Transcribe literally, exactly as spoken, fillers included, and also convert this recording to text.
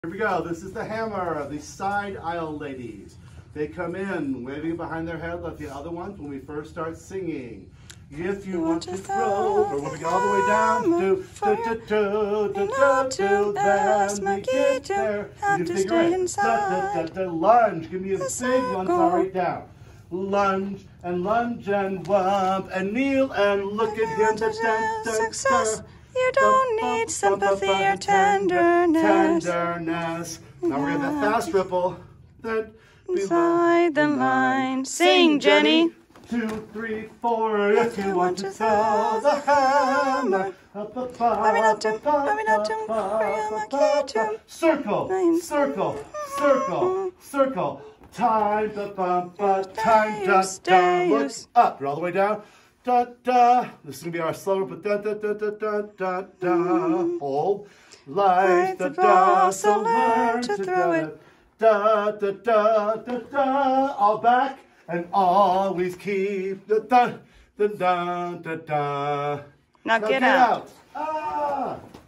Here we go. This is the hammer, the side aisle ladies. They come in waving behind their head like the other ones when we first start singing. If you, you want, want to throw, or when we go all the way down, do, do, do, do, do, do, do, then we get there. You to figure it. Da, da, da, da, lunge. Give me a big one, fall right down. Lunge and lunge and wump and kneel and look at him. Da, da, da, success. You don't need sympathy or tenderness. Tenderness. Now we're going to that fast ripple. That inside the line. Sing, Jenny. Two, three, four. If you want to throw the hammer. Circle, circle, circle, circle. Time, da, bum, ba, time, da, da. Look up. You're all the way down. Da, da. This is going to be our slower, but da, da, da, da, da, da, da. Hold. Like the da, so learn to throw it. Da, da, da, da, da. All back and always keep the da, da, da, da, da. Now get out. Ah!